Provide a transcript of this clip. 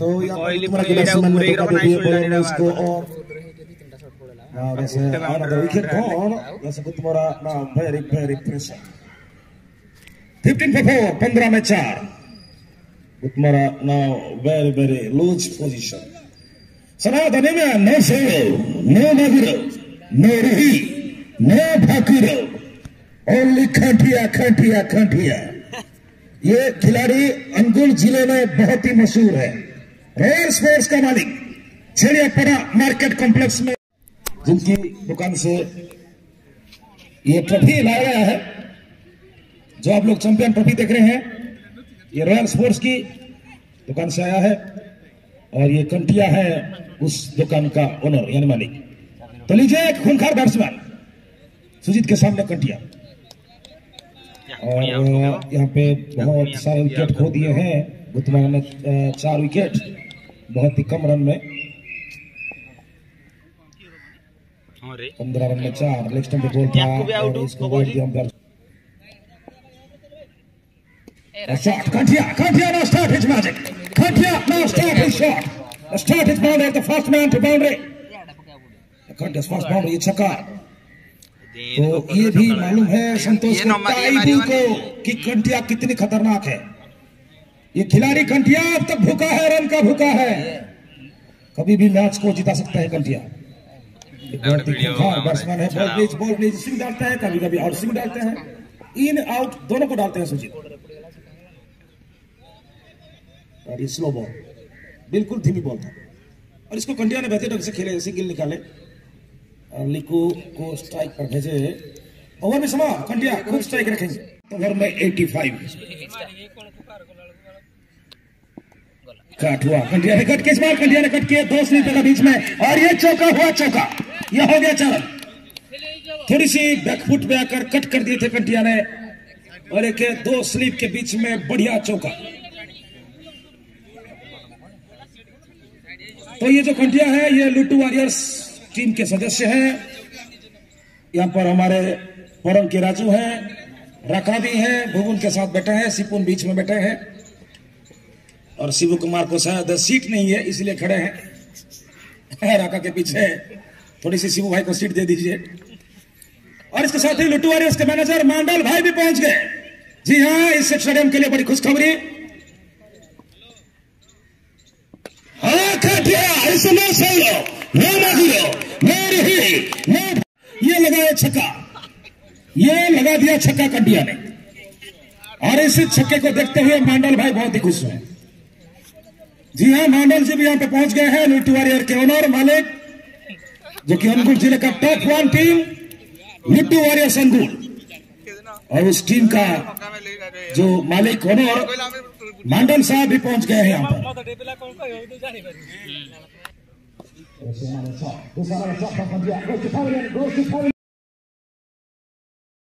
सो तुम्हारा बैट्समैन ने धोखा दे दिया बॉलर इसको और वैसे another wicket gone. वैसे तुम्हारा now very pressure. 15 for 4, 15 में 4. तुम्हारा now very loose position. सनातन में no solo, no maguro, no ruhi, no bhakuro, only खटिया. ये खिलाड़ी अंगुल जिले में बहुत ही मशहूर है। रॉयल स्पोर्ट्स का मालिक छेड़ियापड़ा मार्केट कॉम्प्लेक्स में जिनकी दुकान से ये ट्रॉफी लाया गया है, जो आप लोग चैंपियन ट्रॉफी देख रहे हैं, ये रॉयल स्पोर्ट्स की दुकान से आया है और ये कंटिया है उस दुकान का ओनर यानी मालिक। तो लीजिए एक खूंखार बैट्समैन सुजीत के सामने कंटिया, और यहाँ पे बहुत सारे विकेट खो दिए हैं। बुधवार ने 4 विकेट बहुत ही कम रन में, 15 रन में 4। लेग स्टंप पे बॉल था और इसको वाइड दिया umpire. Shot Kantia now start his magic. Kantia now start his shot. Start his boundary, the first man to boundary. Kantia's first boundary, ये छक्का। तो ये भी मालूम है संतोष को कि कंटिया कितनी खतरनाक है। ये खिलाड़ी कंटिया अब तक भूखा है, रन का भूखा है, कभी भी मैच को जिता सकता है कंटिया। बैट्समैन है, बॉल प्लीज स्विंग डालता है, कभी आउट स्विंग डालते हैं, इन आउट दोनों को डालते हैं सुजीत। और ये स्लो बॉल, बिल्कुल धीमी बॉल था और इसको कंटिया ने बेहतर ढंग से खेले, सिंगल निकाले और लिकू को स्ट्राइक पर भेजे। ओवर में समा कंटिया खूब स्ट्राइक रखेंगे। ओवर में 85 कट हुआ, कंटिया ने कट के इस बार कंटिया ने कट किया 2 स्लिप का बीच में और ये चौका हुआ, चौका ये हो गया चलन। थोड़ी सी बैकफुट में आकर कट कर दिए थे कंटिया ने और एक 2 स्लिप के बीच में बढ़िया चौका। तो ये जो कंटिया है ये लुट्टू वॉरियर्स टीम के सदस्य हैं। यहाँ पर हमारे परम के राजू हैं, रका भी हैं, भुवन के साथ बैठे हैं, सिपुन बीच में बैठे हैं और शिवू कुमार को शायद सीट नहीं है इसलिए खड़े हैं। रका के पीछे थोड़ी सी शिवू भाई को सीट दे दीजिए। और इसके साथ ही लुट्टू वॉरियर्स के मैनेजर मांडल भाई भी पहुंच गए। जी हाँ, इस स्टेडियम के लिए बड़ी खुशखबरी। ये लगाया छक्का, ये लगा दिया छक्का कंटिया ने और इस छक्के को देखते हुए मांडल भाई बहुत ही खुश हैं। जी हाँ, मांडल जी भी यहाँ पे पहुंच गए हैं, लुट्टू वॉरियर के ओनर मालिक, जो कि अनुगुल जिले का top 1 team Luttu Warriors Anugul, और उस टीम का जो मालिक ओनर मांडल साहब भी पहुंच गए हैं यहाँ पर।